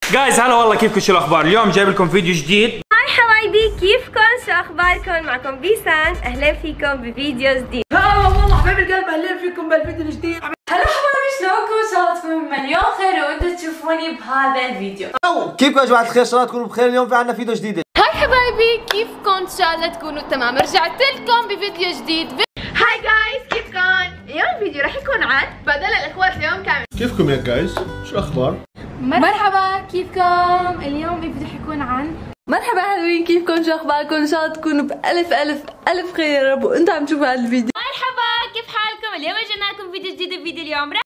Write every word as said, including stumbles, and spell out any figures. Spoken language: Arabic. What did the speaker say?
جايز هلا والله، كيفكم؟ شو الاخبار؟ اليوم جايب لكم فيديو جديد. هاي حبايبي، كيفكم؟ شو اخباركم؟ معكم بيسان، اهلا فيكم بفيديو جديد. هلا والله حبايب القلب، اهلا فيكم بالفيديو الجديد. هلا حبايبي، شلونكم؟ ان شاء الله تكونوا مليون خير وانتم تشوفوني بهذا الفيديو. كيفكم يا جماعة الخير؟ ان شاء الله تكونوا بخير. اليوم في عندنا فيديو جديد. هاي حبايبي، كيفكم؟ ان شاء الله تكونوا تمام. رجعت لكم بفيديو جديد. هاي جايز، كيفكم؟ اليوم الفيديو رح يكون عن بدل الاخوات اليوم كامل. كيفكم يا جايز؟ شو الاخبار؟ مرحبا، كيفكم؟ اليوم الفيديو حيكون عن مرحبا حلوين، كيفكم؟ شو اخباركم؟ ان شاء الله تكونوا بالف الف الف خير يا رب وانتم عم تشوفوا هذا الفيديو. مرحبا، كيف حالكم؟ اليوم رجعنا لكم فيديو جديد. الفيديو اليوم